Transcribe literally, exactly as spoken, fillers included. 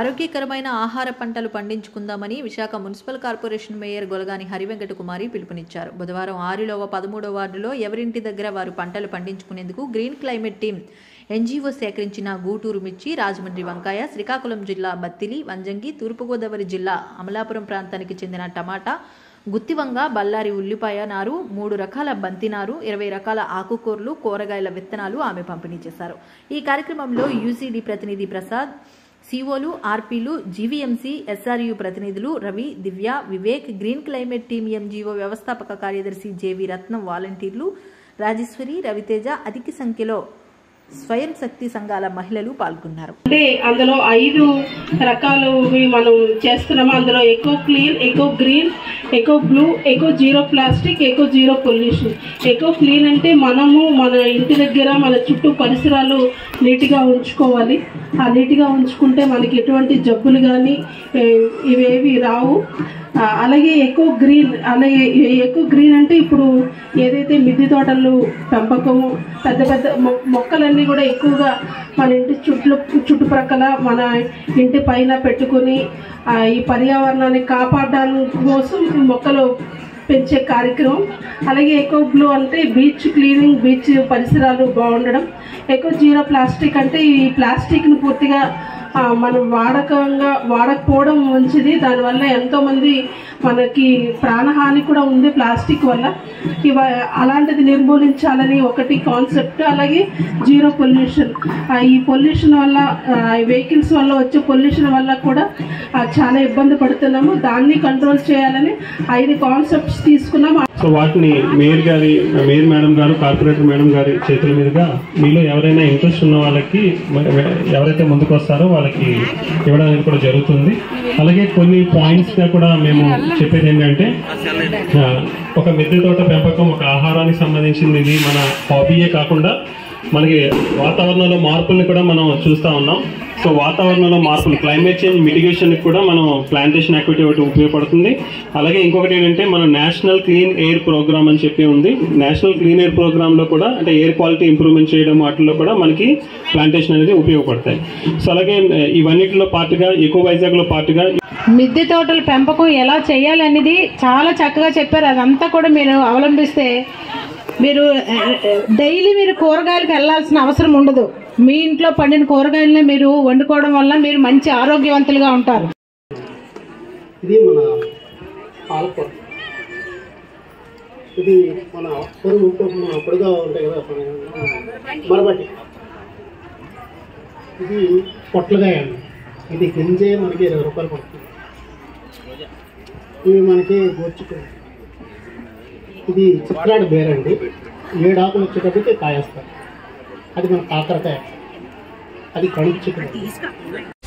ఆరోగ్యకరమైన ఆహార పంటలు పండించుకుందామని Visakha municipal corporation mayor Golagani Harivenkata Kumari పిలుపునిచ్చారు. బుధవారం ఆరులోవ పదమూడవ వార్డులో ఎవరింటి దగ్గర వారు పంటలు పండించుకునేందుకు గ్రీన్ క్లైమేట్ టీం ఎన్జీఓ సేకరించిన గూటూరు మిర్చి, రాజమండ్రి వంకాయ, శ్రీకాకుళం జిల్లా బత్తిలి, వంజంగి, తూర్పుగోదావరి జిల్లా అమలాపురం ప్రాంతానికి చెందిన టమాటా, గుత్తివంగ, బళ్ళారి ఉల్లిపాయ నారు, మూడు రకాల బంతి నారు, ఇరవై రకాల ఆకుకూరలు, కూరగాయల విత్తనాలు ఆమె పంపిణీ చేశారు. ఈ కార్యక్రమంలో యూసీడీ ప్రతినిధి ప్రసాద్, సిఓలు, ఆర్పీలు, జీవీఎంసీ, ఎస్ఆర్యు ప్రతినిధులు Ravi, Divya, Vivek, green climate team NGO వ్యవస్థాపక కార్యదర్శి జేవి రత్నం, వాలంటీర్లు రాజేశ్వరి, రవితేజ, అధిక సంఖ్యలో స్వయం శక్తి సంఘాల మహిళలు పాల్గొన్నారు. అంటే అందులో ఐదు రకాలు మనం చేస్తున్నాము. అందులో eco clean, eco green, eco blue, eco zero plastic, eco zero pollution. Eco clean అంటే మనము మన ఇంటి దగ్గర మన చుట్టూ పరిసరాలు నీట్గా ఉంచుకోవాలి. ఆ నీట్గా ఉంచుకుంటే మనకి ఎటువంటి జబ్బులు కానీ ఇవేవి రావు. అలాగే ఎకో గ్రీన్, అలాగే ఎకో గ్రీన్ అంటే ఇప్పుడు ఏదైతే మిద్దె తోటలు పెంపకము, పెద్ద పెద్ద మొక్కలన్నీ కూడా ఎక్కువగా మన ఇంటి చుట్టూ చుట్టుప్రక్కల మన ఇంటి పైన పెట్టుకుని ఈ పర్యావరణాన్ని కాపాడడానికి కోసం మొక్కలు పెంచే కార్యక్రమం. అలాగే ఎకో బ్లూ అంటే బీచ్ క్లీనింగ్, బీచ్ పరిసరాలు బాగుండడం. ఎకో జీరో ప్లాస్టిక్ అంటే ఈ ప్లాస్టిక్ను పూర్తిగా మనం వాడకంగా వాడకపోవడం మంచిది. దానివల్ల ఎంతోమంది మనకి ప్రాణహాని కూడా ఉంది ప్లాస్టిక్ వల్ల. ఇవ అలాంటిది నిర్మూలించాలని ఒకటి కాన్సెప్ట్. అలాగే జీరో పొల్యూషన్, ఈ పొల్యూషన్ వల్ల వెహికల్స్ వల్ల వచ్చే పొల్యూషన్ వల్ల కూడా చాలా ఇబ్బంది పడుతున్నాము. దాన్ని కంట్రోల్ చేయాలని ఐదు కాన్సెప్ట్స్ తీసుకున్నాము. సో వాటిని మేయర్ గారి మేయర్ మేడం గారు, కార్పొరేటర్ మేడం గారి చేతుల మీదుగా మీలో ఎవరైనా ఇంట్రెస్ట్ ఉన్న వాళ్ళకి, ఎవరైతే ముందుకు వస్తారో వాళ్ళకి ఇవ్వడం అనేది కూడా జరుగుతుంది. అలాగే కొన్ని పాయింట్స్గా కూడా మేము చెప్పేది ఏంటంటే, ఒక మిద్దె తోట పెంపకం ఒక ఆహారానికి సంబంధించింది. ఇది మన హాబీయే కాకుండా మనకి వాతావరణంలో మార్పుల్ని కూడా మనం చూస్తూ ఉన్నాం. సో వాతావరణంలో మార్పులు, క్లైమేట్ చేంజ్ మిటిగేషన్కి కూడా మనం ప్లాంటేషన్ యాక్టివిటీ ఒకటి ఉపయోగపడుతుంది. అలాగే ఇంకొకటి ఏంటంటే మన నేషనల్ క్లీన్ ఎయిర్ ప్రోగ్రామ్ అని చెప్పి ఉంది. నేషనల్ క్లీన్ ఎయిర్ ప్రోగ్రాంలో కూడా అంటే ఎయిర్ క్వాలిటీ ఇంప్రూవ్మెంట్ చేయడం వాటిల్లో కూడా మనకి ప్లాంటేషన్ అనేది ఉపయోగపడతాయి. సో అలాగే ఇవన్నిటిలో పాటుగా ఎకో వైజాగ్లో పాటుగా మిద్దె తోటల పెంపకం ఎలా చేయాలి అనేది చాలా చక్కగా చెప్పారు. అదంతా కూడా మీరు అవలంబిస్తే మీరు డైలీ మీరు కూరగాయలకు వెళ్ళాల్సిన అవసరం ఉండదు. మీ ఇంట్లో పండిన కూరగాయలనే మీరు వండుకోవడం వల్ల మీరు మంచి ఆరోగ్యవంతులుగా ఉంటారు. ఇది మన పాలకూర, ఇది మన పొరుగు పొడిగా ఉంటాయి కదా మరబట్టి. ఇది పొట్లకాయ అండి. ఇది గింజే మనకి ఇరవై రూపాయలు పడుతుంది. ఇవి మనకి గోర్చుకోండి. ఇది చిత్రాడు బేరండి. ఏడు ఆకులు వచ్చేటప్పటికి కాయేస్తారు. అది మన కాకరకాయ, అది కడుపు చికెన్.